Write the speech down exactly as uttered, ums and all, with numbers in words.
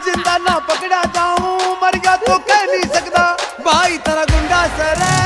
जिंदा ना पकड़ा जाऊं, मर गया तो कह नहीं सकता भाई तेरा गुंडा सर है।